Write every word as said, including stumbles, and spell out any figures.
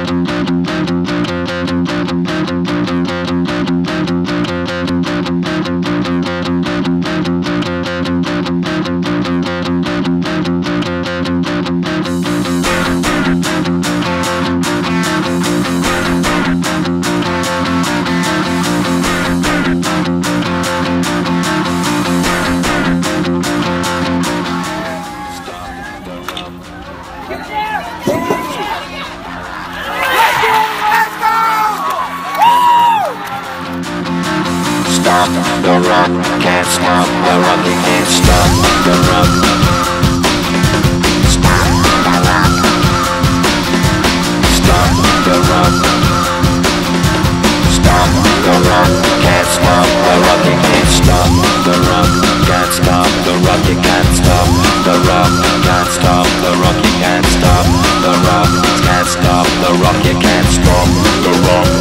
Stop the rock, can't stop the rock, you can't stop the rock. Stop the rock. Stop the rock. Stop the rock, can't stop the rock, you can't stop the rock. Can't stop the rock, you can't stop the rock. Can't stop the rock, you can't stop the rock. Can't stop the rock, you can't stop the rock.